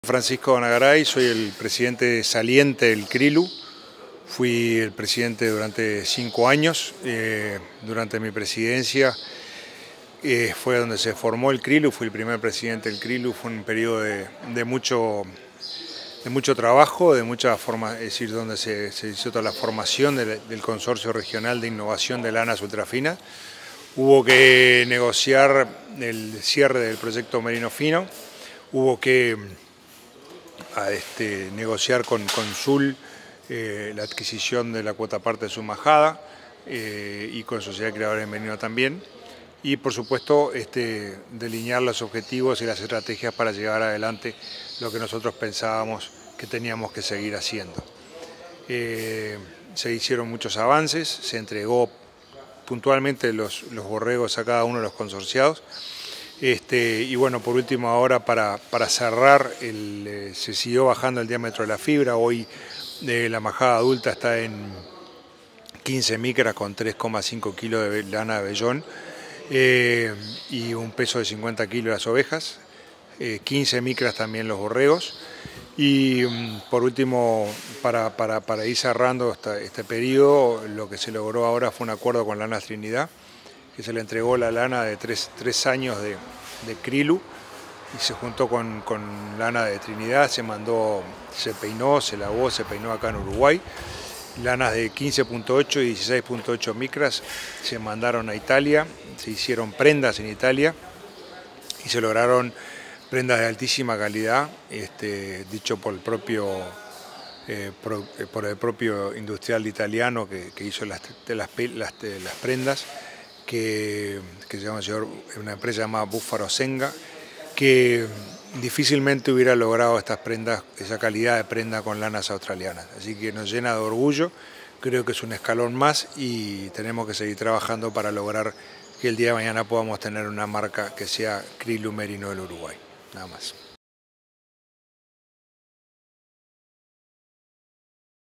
Francisco Donagaray, soy el presidente saliente del CRILU. Fui el presidente durante 5 años. Durante mi presidencia fue donde se formó el CRILU, fui el primer presidente del CRILU. Fue un periodo de mucho trabajo, de mucha forma, es decir, donde se hizo toda la formación del Consorcio Regional de Innovación de Lanas Ultrafinas. Hubo que negociar el cierre del proyecto Merino Fino, hubo que negociar con Sul la adquisición de la cuota parte de su majada y con Sociedad Creadora de Merino también. Y por supuesto delinear los objetivos y las estrategias para llevar adelante lo que nosotros pensábamos que teníamos que seguir haciendo. Se hicieron muchos avances, se entregó puntualmente los borregos a cada uno de los consorciados. Y bueno, por último ahora para cerrar, se siguió bajando el diámetro de la fibra. Hoy la majada adulta está en 15 micras con 3,5 kilos de lana de vellón y un peso de 50 kilos las ovejas, 15 micras también los borregos. Y por último, para ir cerrando este periodo, lo que se logró ahora fue un acuerdo con Lanas Trinidad, que se le entregó la lana de tres años de CRILU y se juntó con lana de Trinidad, se peinó, se lavó, se peinó acá en Uruguay. Lanas de 15.8 y 16.8 micras se mandaron a Italia, se hicieron prendas en Italia y se lograron prendas de altísima calidad, dicho por el propio industrial italiano que hizo las prendas, que se llama una empresa llamada Búfalo Senga, que difícilmente hubiera logrado estas prendas, esa calidad de prenda con lanas australianas. Así que nos llena de orgullo, creo que es un escalón más y tenemos que seguir trabajando para lograr que el día de mañana podamos tener una marca que sea CRILU Merino del Uruguay. Nada más.